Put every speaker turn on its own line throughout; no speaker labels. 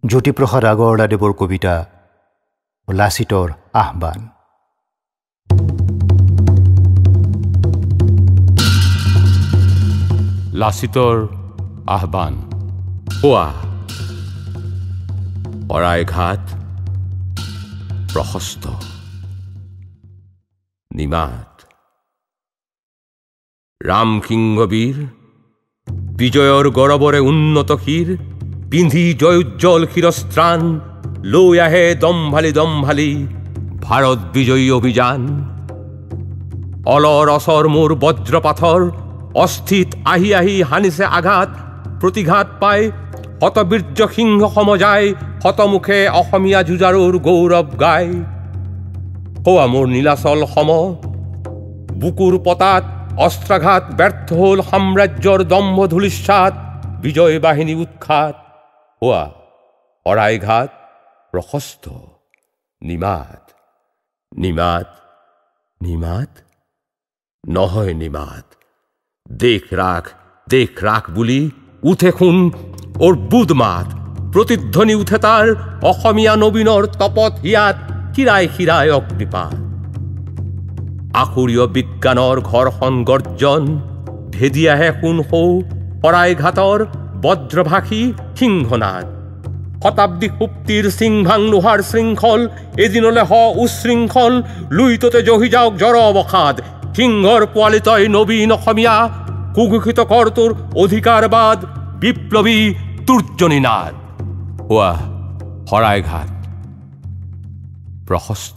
জ্যোতিপ্ৰসাদ আগৰৱালাদেৱৰ কবিতা লাচিতৰ আহ্বান।
লাচিতৰ আহ্বান। পুৱা শৰাইঘাট প্ৰশস্ত নিমাত ৰামসিংহ বিজয়ৰ গৌৰৱৰে উন্নত শিৰ পিন্ধি জয়োজ্জ্বল শিৰস্ত্ৰাণ লৈ আহে দম্ভালি দম্ভালি ভাৰত বিজয়ী অভিযান। অলৰ অচৰ মোৰ বজ্ৰপাথৰ অস্থিত আহি আহি হানিছে আঘাত, প্ৰতিঘাত পাই শতবীৰ্য সিংহ সমজাই শতমুখে অসমীয়া যুঁজাৰুৰ গৌৰৱ গায়। হোৱা মোৰ নীলাচল সম বুকুৰ পতাত অস্ত্ৰাঘাত ব্যৰ্থ হল সাম্ৰাজ্যৰ দম্ভ ধূলিসাৎ, বিজয় বাহিনী উৎখাত। হোৱা শৰাইঘাট প্ৰশস্ত নিমাত। নিমাত নিমাত নহয় নিমাত, দেখ রাখ বুলি উঠে খুন ওর বুধমাত। প্রতিধ্বনি উঠে তার অসমীয়া নবীনৰ তপত হিয়াত, শিৰায় শিৰায় অগ্নিপাত। আখুৰীয় বিজ্ঞানৰ ঘৰখন গৰ্জন ভেদি আহে সোণ সৌ শৰাইঘাটৰ বজ্ৰভাষী সিংহনাদ। শতাব্দী সুপ্তিৰ সিংভাং লোহাৰ শৃংখল এদিনলে হ উশৃংখল, লুইততে জহি যাওক জৰ অৱসাদ। সিংহৰ পোৱালি তই নবীন অসমীয়া, কুঘোষিত কৰ তোৰ অধিকাৰবাদ, বিপ্লৱী তুৰ্জনীনাদ। হোৱা শৰাইঘাট প্ৰশস্ত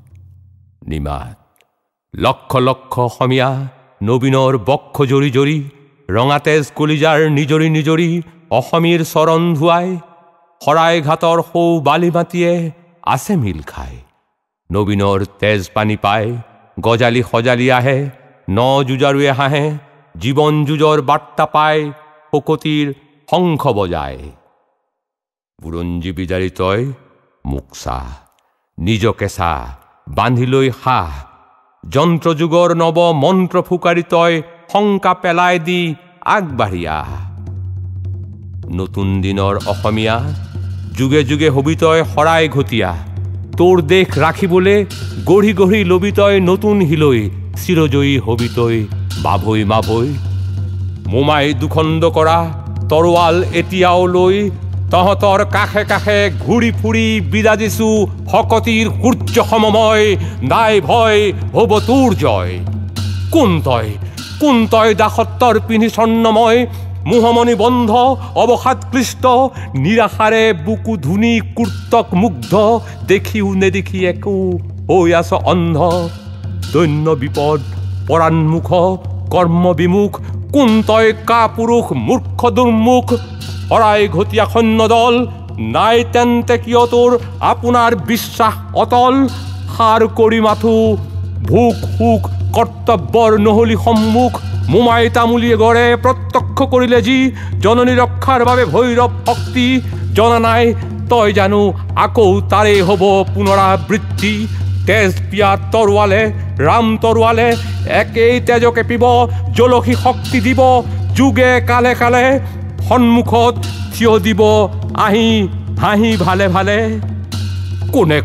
নিমাত। লক্ষ লক্ষ অসমীয়া নবীনৰ বক্ষ জৰি জৰি, ৰঙা তেজ কলিজাৰ নিজৰি নিজৰি অসমীৰ চৰণ ধুৱাই। শৰাইঘাটৰ সৌ বালি মাটিয়ে আছে মিল খাই, নবীনৰ তেজ পানী পাই গজালি সজালি আহে। ন যুঁজাৰুৱে হাঁহে জীৱন যুঁজৰ বাৰ্তা পায়, শকতিৰ শংখ বজায়। বুৰঞ্জী বিজাৰি তই মোক চাহ, নিজকে চাহ বান্ধি লৈ হাঁহ। যন্ত্ৰযুগৰ নৱ মন্ত্ৰ ফুকাৰি তই শংকা পেলাই দি আগবাঢ়ি আহ। নতুন দিনৰ অসমীয়া যুগে যুগে হবি তই শৰাই ঘটীয়া, তোৰ দেশ ৰাখিবলৈ গঢ়ি গঢ়ি লবি তই নতুন হিলৈ। চিৰজয়ী হবি তই মাভৈ মাভৈ। মোমাই দুখণ্ড কৰা তৰোৱাল এতিয়াও লৈ, তহঁতৰ কাষে কাষে ঘূৰি ফুৰি বিৰাজিছো শকতিৰ সূৰ্য সমময়। নাই ভয় হব তোৰ জয়। কোন তই দাসত্বৰ পিন্ধি স্বৰ্ণময়, মোহমণি বন্ধ অৱসাদ ক্লিষ্ট। নিৰাশাৰে বুকু ধুনি কুৰ্তক মুগ্ধ, দেখিও নেদেখি একো হৈ আছ অন্ধ। দৈন্য বিপদ পৰান্মুখ কৰ্ম বিমুখ, কোন তই কা পুৰুষ মূৰ্খ দুৰ্মুখ। শৰাই ঘটীয়া সৈন্য দল নাই তেন্তে কিয় তোৰ আপোনাৰ বিশ্বাস অতল। সাৰ কৰি মাথো ভোক সুখ কৰ্তব্যৰ নহলি সন্মুখ। মোমাই তামুলীয়ে গড়ে প্ৰত্যক্ষ কৰিলে যি, জননী ৰক্ষাৰ বাবে ভৈৰৱ শক্তি। জনা নাই তই জানো আকৌ তাৰে হ'ব পুনৰাবৃত্তি। তেজ পিয়া তৰোৱালে ৰাম তৰোৱালে একেই তেজকে পিব, জলসী শক্তি দিব যুগে কালে কালে। সন্মুখত থিয় দিব আহি হাঁহি ভালে ভালে। কোনে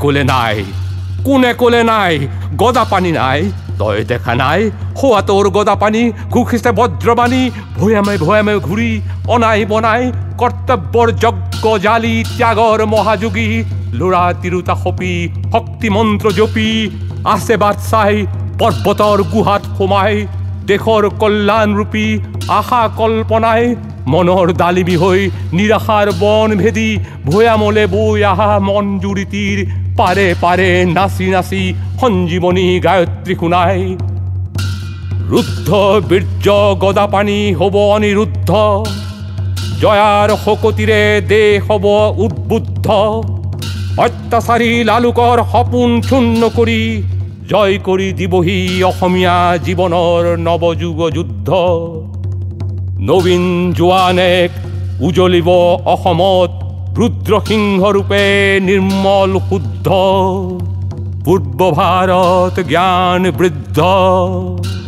ক'লে নাই গদা পানী নাই, তই দেখা নাই হোৱা তোৰ গদা পানী। ঘুষিছে বজ্ৰবাণী ভৈয়ামে ভৈয়ামে ঘূৰি অনাই বনাই। কৰ্তব্যৰ যজ্ঞ জালি ত্যাগৰ মহাযোগী, ল'ৰা তিৰোতা সপি শক্তি মন্ত্ৰ জপি। আছে বাট চাই পৰ্বতৰ গুহাত সোমাই, দেশৰ কল্যাণ ৰূপী আশা কল্পনাই। মনৰ ডালিমি হৈ নিৰাশাৰ বন ভেদি, ভৈয়ামলে বৈ আহা মন জুৰিতিৰ পাৰে পাৰে নাচি নাচি সঞ্জীৱনী গায়ত্ৰী শুনাই। ৰুদ্ধ বীৰ্য গদাপানী হ'ব অনিৰুদ্ধ, জয়াৰ শকতিৰে দেশ হ'ব উদ্বুদ্ধ। অত্যাচাৰী লালুকৰ সপোন চূৰ্ণ কৰি, জয় কৰি দিবহি অসমীয়া জীৱনৰ নৱযুগ যুদ্ধ। নবীন জোৱানেক উজলিব অসমত, ৰুদ্ৰসিংহৰূপে নিৰ্মল শুদ্ধ। পূৰ্ব ভাৰত জ্ঞান বৃদ্ধ।